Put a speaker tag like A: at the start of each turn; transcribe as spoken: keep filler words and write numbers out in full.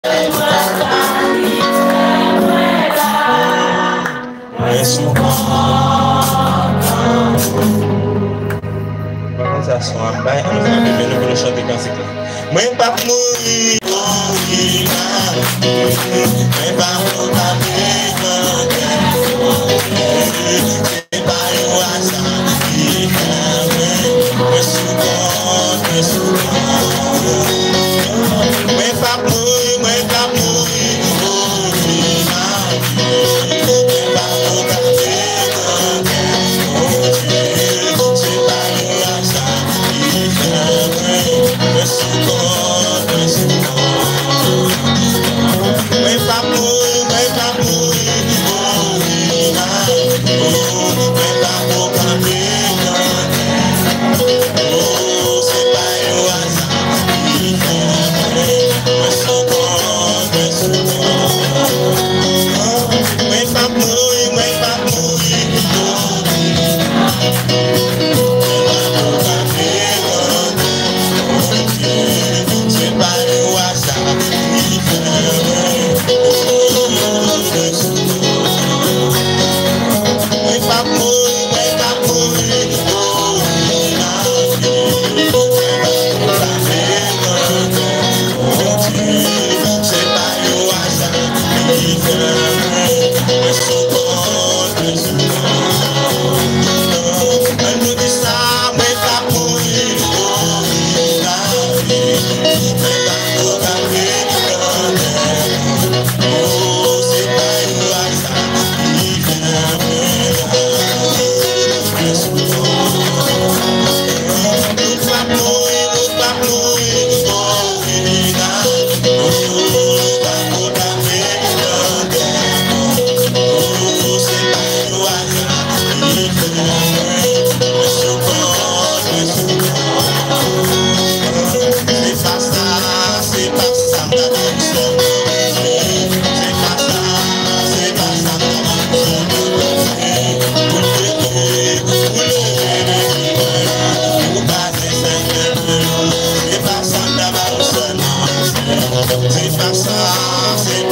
A: Mwen pa mouri, mouri nan, mwen pa mouri mwen pa yo asan, mwen soukon, mwen soukon. Mwen pa mouri, mwen pa mouri, mouri nan, mwen pa mouri mwen pa yo asan, mwen soukon. Mwen pa mouri, mwen pa mouri, mouri nan, mwen pa mouri oh, se pa yo asan, mwen soukon, mwen soukon. Mwen pa mouri, mwen pa mouri, mouri nan, se pa yo asan. C'est pas ça, c'est